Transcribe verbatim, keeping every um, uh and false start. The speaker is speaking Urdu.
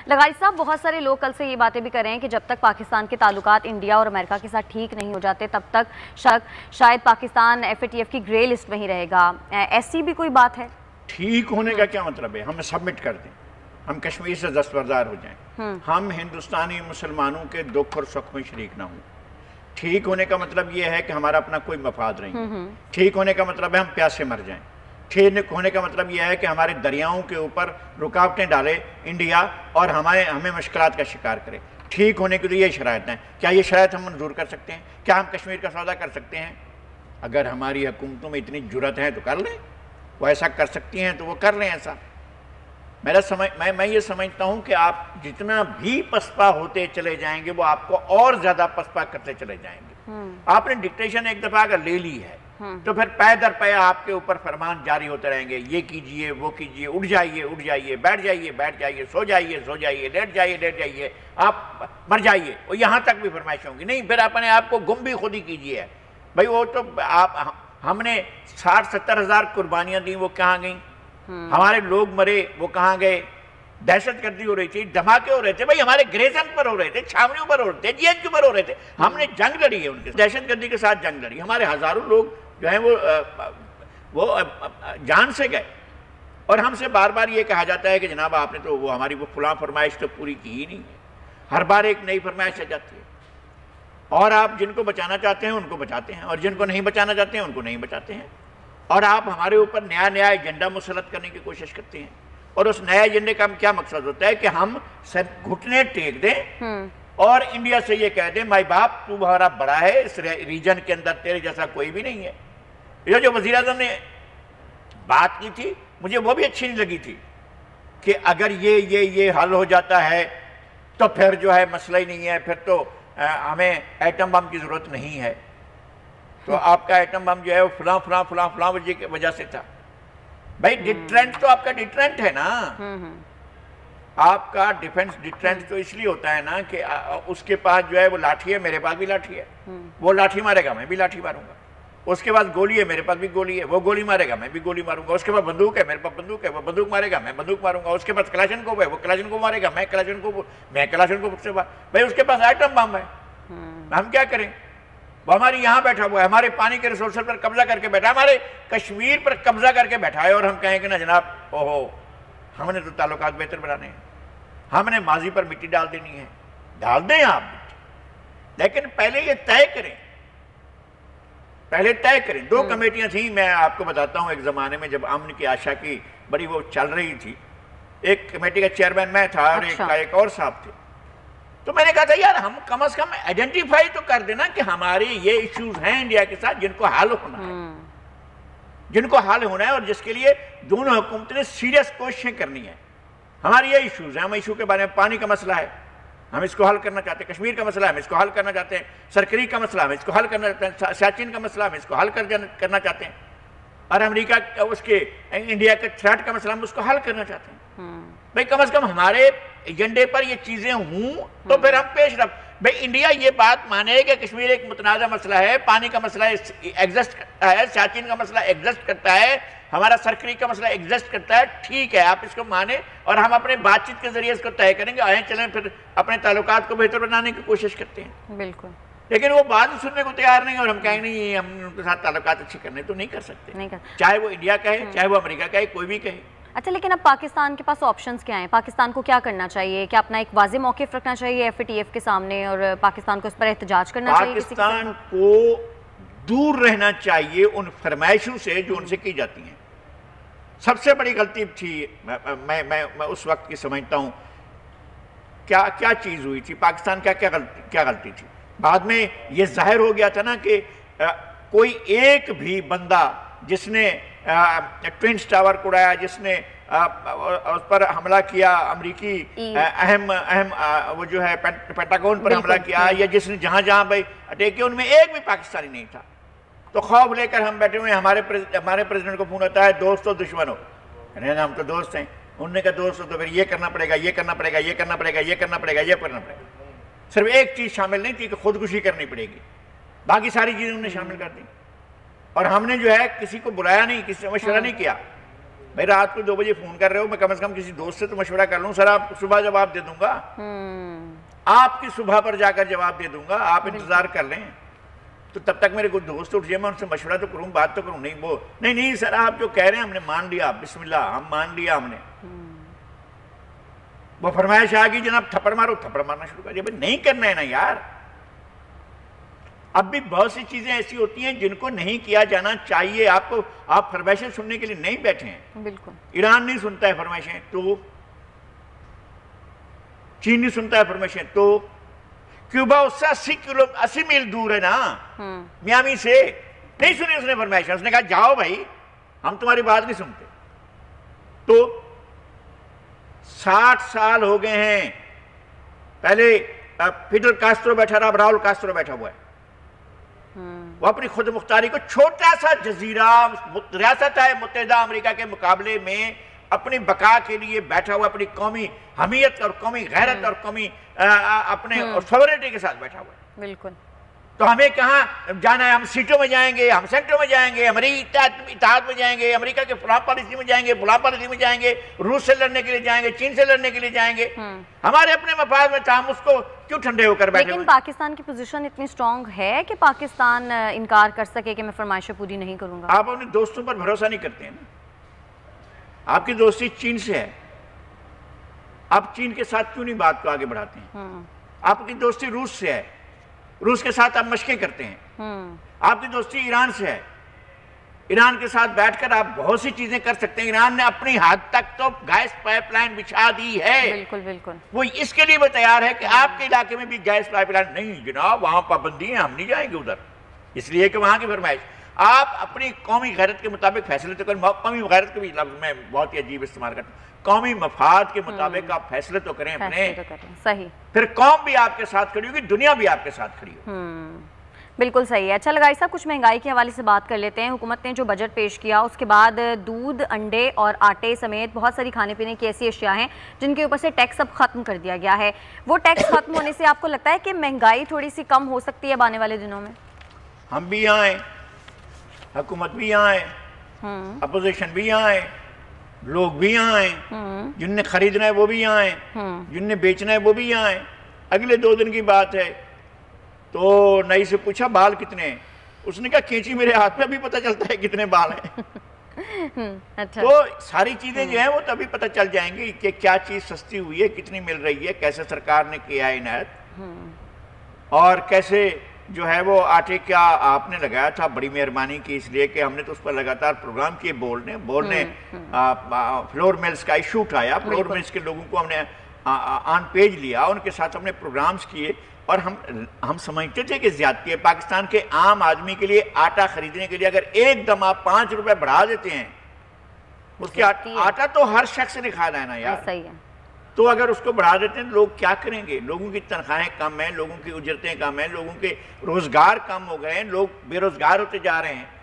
لغاری صاحب، بہت سارے لوگ کل سے یہ باتیں بھی کر رہے ہیں کہ جب تک پاکستان کے تعلقات انڈیا اور امریکہ کے ساتھ ٹھیک نہیں ہو جاتے تب تک شاید Pakistan F A T F کی گرے لسٹ میں ہی رہے گا. ایسی بھی کوئی بات ہے؟ ٹھیک ہونے کا کیا مطلب ہے؟ ہم سبمٹ کر دیں، ہم کشمیر سے دستبردار ہو جائیں، ہم ہندوستانی مسلمانوں کے دکھ اور سکھ میں شریک نہ ہوں. ٹھیک ہونے کا مطلب یہ ہے کہ ہمارا اپنا کوئی مفاد نہیں. ٹھیک ہونے کا مطلب ہے ہم پیاسے مر جائیں. ٹھیک ہونے کا مطلب یہ ہے کہ ہمارے دریاؤں کے اوپر رکاوٹیں ڈالے انڈیا اور ہمارے ہمیں مشکلات کا شکار کرے. ٹھیک ہونے کے لیے یہ شرائط ہیں. کیا یہ شرائط ہم منظور کر سکتے ہیں؟ کیا ہم کشمیر کا سودا کر سکتے ہیں؟ اگر ہماری حکومتوں میں اتنی جرت ہے تو کر لیں. وہ ایسا کر سکتی ہیں تو وہ کر لیں ایسا. میرا سمجھ میں میں یہ سمجھتا ہوں کہ آپ جتنا بھی پسپا ہوتے چلے جائیں گے وہ آپ کو اور زیادہ پسپا کرتے چلے جائیں گے. آپ نے ڈکٹیشن ایک دفعہ اگر لے لی ہے تو پھر پے در پے آپ کے اوپر فرمان جاری ہوتے رہیں گے. یہ کیجئے، وہ کیجئے، اٹھ جائیے اٹھ جائیے، بیٹھ جائیے بیٹھ جائیے، سو جائیے سو جائیے، لیٹ جائیے لیٹ جائیے، آپ مر جائیے. اور یہاں تک بھی فرمائش ہوں گی. نہیں، پھر اپنے آپ کو گم بھی خود ہی کیجئے. بھائی وہ تو آپ ہم نے ساٹھ ستر ہزار قربانیاں دیں، وہ کہاں گئیں؟ ہمارے لوگ مرے، وہ کہاں گئے؟ دہشت گردی ہو رہی تھی، دھماکے ہو رہے تھے، بھائی ہمارے گریزن پر ہو رہے تھے، چھاونیوں پر ہو رہے تھے، جی ایچ کیو پر ہو رہے تھے. ہم نے جنگ لڑی ہے ان کے دہشت گردی کے ساتھ جنگ لڑی. ہمارے ہزاروں لوگ جو ہیں وہ وہ جان سے گئے. اور ہم سے بار بار یہ کہا جاتا ہے کہ جناب آپ نے تو وہ ہماری وہ فلاں فرمائش تو پوری کی ہی نہیں ہے. ہر بار ایک نئی فرمائش آ جاتی ہے اور آپ جن کو بچانا چاہتے ہیں ان کو بچاتے ہیں اور جن کو نہیں بچانا چاہتے ہیں ان کو نہیں بچاتے ہیں. اور آپ ہمارے اوپر نیا نیا ایجنڈا مسلط کرنے کی کوشش کرتے ہیں. اور اس نئے ایجنڈے کا کیا مقصد ہوتا ہے کہ ہم سب گھٹنے ٹیک دیں اور انڈیا سے یہ کہہ دیں مائی باپ تو ہمارا بڑا ہے، اس ریجن کے اندر تیرے جیسا کوئی بھی نہیں ہے. یہ جو وزیر اعظم نے بات کی تھی مجھے وہ بھی اچھی نہیں لگی تھی کہ اگر یہ یہ یہ حل ہو جاتا ہے تو پھر جو ہے مسئلہ ہی نہیں ہے، پھر تو ہمیں ایٹم بم کی ضرورت نہیں ہے. تو آپ کا ایٹم بم جو ہے وہ فلاں فلاں فلاں فلاں وجہ سے تھا. بھائی ڈیٹرنٹ تو آپ کا ڈیٹرنٹ ہے نا. آپ کا ڈیفنس ڈیٹرنٹ تو اس لیے ہوتا ہے نا کہ اس کے پاس جو ہے وہ لاٹھی ہے، میرے پاس بھی لاٹھی ہے. وہ لاٹھی مارے گا میں بھی لاٹھی ماروں گا. اس کے پاس گولی ہے، میرے پاس بھی گولی ہے. وہ گولی مارے گا میں بھی گولی ماروں گا. اس کے پاس بندوق ہے، میرے پاس بندوق ہے. وہ بندوق مارے گا میں بندوق ماروں گا. اس کے پاس کلاشن کوپ ہے، وہ کلاشن کوپ مارے گا میں کلاشن کوپ میں کلاشن کوپ سے بات. بھائی اس کے پاس ایٹم بم ہے، ہم کیا کریں؟ وہ ہماری یہاں بیٹھا ہوا ہے، ہمارے پانی کے ریسورسز پر قبضہ کر کے بیٹھا ہے، ہمارے کشمیر پر قبضہ کر کے بیٹھا ہے. اور ہم کہیں کہ نا جناب اوہو ہم نے تو تعلقات بہتر بنانے ہیں، ہم نے ماضی پر مٹی ڈال دینی ہے. ڈال دیں آپ مٹی، لیکن پہلے یہ طے کریں پہلے طے کریں. دو کمیٹیاں تھیں، میں آپ کو بتاتا ہوں. ایک زمانے میں جب امن کی آشا کی بڑی وہ چل رہی تھی، ایک کمیٹی کا چیئرمین میں تھا اور ایک کا ایک اور صاحب تھے. تو میں نے کہا تھا یار ہم کم از کم آئیڈینٹیفائی تو کر دینا کہ ہمارے یہ ایشوز ہیں انڈیا کے ساتھ جن کو حل ہونا ہے جن کو حل ہونا ہے اور جس کے لیے دونوں حکومتوں نے سیریس کوششیں کرنی ہیں. ہمارے یہ ایشوز ہیں. ہم ایشو کے بارے میں پانی کا مسئلہ ہے، ہم اس کو حل کرنا چاہتے ہیں. کشمیر کا مسئلہ ہے، ہم اس کو حل کرنا چاہتے ہیں. سرکری کا مسئلہ ہم اس کو حل کرنا چاہتے ہیں. سیاچن کا مسئلہ ہم اس کو حل کرنا چاہتے ہیں. اور امریکہ اس کے انڈیا کے تھریٹ کا مسئلہ ہم اس کو حل کرنا چاہتے ہیں. بھئی کم از کم ہمارے ایجنڈے پر یہ چیزیں ہوں تو پھر ہم پیش رفت. بھئی انڈیا یہ بات مانے کہ کشمیر ایک متنازع مسئلہ ہے، پانی کا مسئلہ ایگزسٹ کرتا ہے، سیاچن کا مسئلہ ایگزسٹ کرتا ہے، ہمارا سرکری کا مسئلہ ایگزسٹ کرتا ہے. ٹھیک ہے، آپ اس کو مانیں اور ہم اپنے بات چیت کے ذریعے اس کو طے کریں گے. آئیں چلیں پھر اپنے تعلقات کو بہتر بنانے کی کوشش کرتے ہیں. بالکل. لیکن وہ بات سننے کو تیار نہیں اور ہم کہیں نہیں ہم ان کے ساتھ تعلقات اچھے کرنے تو نہیں کر سکتے، چاہے وہ انڈیا کہے چاہے وہ امریکہ کہے کوئی بھی کہے. اچھا، لیکن اب پاکستان کے پاس آپشنز کیا ہیں؟ پاکستان کو کیا کرنا چاہیے؟ کیا اپنا ایک واضح موقف رکھنا چاہیے ایف اے ٹی ایف کے سامنے اور پاکستان کو اس پر احتجاج کرنا چاہیے؟ پاکستان کو دور رہنا چاہیے ان فرمائشوں سے جو ان سے کی جاتی ہیں. سب سے بڑی غلطی تھی، میں میں اس وقت کی سمجھتا ہوں کیا کیا چیز ہوئی تھی پاکستان کیا کیا غلطی تھی. بعد میں یہ ظاہر ہو گیا تھا نا کہ کوئی ایک بھی بندہ جس نے ٹوئنس ٹاور کو اڑایا، جس نے اس پر حملہ کیا، امریکی اہم اہم وہ جو ہے پینٹاگون پر حملہ کیا، یا جس نے جہاں جہاں بھائی اٹیک کیا، ان میں ایک بھی پاکستانی نہیں تھا. تو خوف لے کر ہم بیٹھے ہوئے ہیں. ہمارے ہمارے پریزیڈنٹ کو فون ہوتا ہے دوست و دشمن ہو. ہم تو دوست ہیں. انہوں نے کہا دوست ہو تو پھر یہ کرنا پڑے گا یہ کرنا پڑے گا یہ کرنا پڑے گا یہ کرنا پڑے گا یہ کرنا پڑے گا. صرف ایک چیز شامل نہیں تھی کہ خودکشی کرنی پڑے گی، باقی ساری چیزیں انہوں نے شامل کر دی. اور ہم نے جو ہے کسی کو بلایا نہیں، کسی سے مشورہ نہیں کیا. بھائی رات کو دو بجے فون کر رہے ہو، میں کم از کم کسی دوست سے تو مشورہ کر لوں، سر آپ صبح جواب دے دوں گا، آپ کی صبح پر جا کر جواب دے دوں گا، آپ انتظار کر لیں، تو تب تک میرے کوئی دوست اٹھ جائے، میں ان سے مشورہ تو کروں، بات تو کروں، نہیں وہ نہیں نہیں سر آپ جو کہہ رہے ہیں ہم نے مان لیا، بسم اللہ ہم مان لیا ہم نے، وہ فرمائش آ گئی جناب تھپڑ مارو، تھپڑ مارنا شروع کر دیا، بھائی نہیں کرنا ہے نا یار۔ اب بھی بہت سی چیزیں ایسی ہوتی ہیں جن کو نہیں کیا جانا چاہیے، آپ کو آپ فرمائشیں سننے کے لیے نہیں بیٹھے ہیں، بالکل ایران نہیں سنتا ہے فرمائشیں تو، چین نہیں سنتا ہے فرمائشیں تو، کیوبا اس سے اسی کلو اسی میل دور ہے نا میامی سے، نہیں سنی اس نے فرمائشیں، اس نے کہا جاؤ بھائی ہم تمہاری بات نہیں سنتے۔ تو ساٹھ سال ہو گئے ہیں، پہلے فیڈل کاسٹرو بیٹھا رہا، اب راؤل کاسٹرو بیٹھا ہوا ہے، وہ اپنی خود مختاری کو چھوٹا سا جزیرہ ریاست ہے متحدہ امریکہ کے مقابلے میں اپنی بقا کے لیے بیٹھا ہوا، اپنی قومی حمیت اور قومی غیرت اور قومی اپنے سوورنٹی کے ساتھ بیٹھا ہوا ہے۔ بالکل، تو ہمیں کہاں جانا ہے؟ ہم سیٹوں میں جائیں گے، ہم سینٹروں میں جائیں گے، امریکہ اتحاد میں جائیں گے، امریکہ کے فلاں پالیسی میں جائیں گے، فلاں پالیسی میں جائیں گے، روس سے لڑنے کے لیے جائیں گے، چین سے لڑنے کے لیے جائیں گے، ہمارے اپنے مفاد میں تھا، ہم اس کو کیوں ٹھنڈے ہو کر بیٹھے ہوئے؟ لیکن پاکستان کی پوزیشن اتنی سٹرونگ ہے کہ پاکستان انکار کر سکے کہ میں فرمائشیں پوری نہیں کروں گا؟ آپ اپنے دوستوں پر بھروسہ نہیں کرتے ہیں نا، آپ کی دوستی چین سے ہے، آپ چین کے ساتھ کیوں نہیں بات کو آگے بڑھاتے ہیں؟ آپ کی دوستی روس سے ہے، روس کے ساتھ آپ مشقیں کرتے ہیں، آپ کی دوستی ایران سے ہے، ایران کے ساتھ بیٹھ کر آپ بہت سی چیزیں کر سکتے ہیں، ایران نے اپنی حد تک تو گیس پائپ لائن بچھا دی ہے، بالکل بالکل، وہ اس کے لیے وہ تیار ہے کہ آپ کے علاقے میں بھی گیس پائپ لائن نہیں جناب، وہاں پابندی ہیں، ہم نہیں جائیں گے ادھر، اس لیے کہ وہاں کی فرمائش، آپ اپنی قومی غیرت کے مطابق فیصلے تو کریں، قومی غیرت کے بھی لفظ میں بہت ہی عجیب استعمال کرتا ہوں، قومی مفاد کے مطابق آپ فیصلے تو کریں اپنے، صحیح، پھر قوم بھی آپ کے ساتھ کھڑی ہوگی، دنیا بھی آپ کے ساتھ کھڑی ہوگی۔ بالکل صحیح ہے۔ اچھا لگائی صاحب، کچھ مہنگائی کے حوالے سے بات کر لیتے ہیں۔ حکومت نے جو بجٹ پیش کیا اس کے بعد دودھ، انڈے اور آٹے سمیت بہت ساری کھانے پینے کی ایسی اشیاء ہیں جن کے اوپر سے ٹیکس اب ختم کر دیا گیا ہے، وہ ٹیکس ختم ہونے سے آپ کو لگتا ہے کہ مہنگائی تھوڑی سی کم ہو سکتی ہے آنے والے دنوں میں؟ ہم بھی آئیں، حکومت بھی آئیں، اپوزیشن بھی آئیں، لوگ بھی آئیں، جن نے خریدنا ہے وہ بھی آئیں، جن نے بیچنا ہے وہ بھی آئیں۔ اگلے دو دن کی بات ہے تو نئی سے پوچھا بال کتنے ہیں، اس نے کہا کینچی میرے ہاتھ میں بھی پتہ چلتا ہے کتنے بال ہیں۔ تو ساری چیزیں جو ہیں وہ تبھی پتہ چل جائیں گی کہ کیا چیز سستی ہوئی ہے، کتنی مل رہی ہے، کیسے سرکار نے کیا ہے عنایت، اور کیسے جو ہے وہ آٹے کیا آپ نے لگایا تھا، بڑی مہربانی کی، اس لیے کہ ہم نے تو اس پر لگاتار پروگرام کیے، بولنے بولنے فلور ملز کا ایشو اٹھایا، فلور ملز کے لوگوں کو ہم نے آن پیج لیا، ان کے ساتھ ہم نے پروگرامز کیے، اور ہم ہم سمجھتے تھے کہ زیادتی ہے پاکستان کے عام آدمی کے لیے آٹا خریدنے کے لیے اگر ایک دم آپ پانچ روپے بڑھا دیتے ہیں، اس کے آٹا تو ہر شخص نے کھانا ہے نا یار، تو اگر اس کو بڑھا دیتے ہیں لوگ کیا کریں گے؟ لوگوں کی تنخواہیں کم ہیں، لوگوں کی اجرتیں کم ہیں، لوگوں کے روزگار کم ہو گئے ہیں، لوگ بے روزگار ہوتے جا رہے ہیں،